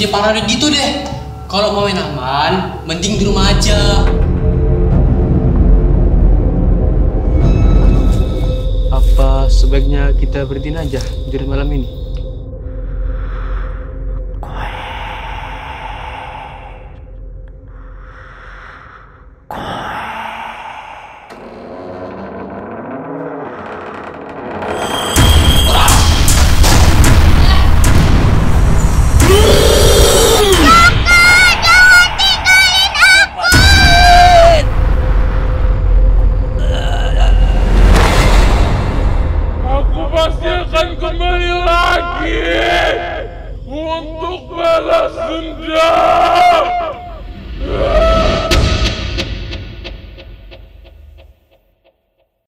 paranoid gitu deh. Kalau mau main aman, mending di rumah aja. Apa sebaiknya kita berhenti aja di malam ini? Pasti akan kembali lagi untuk balas dendam.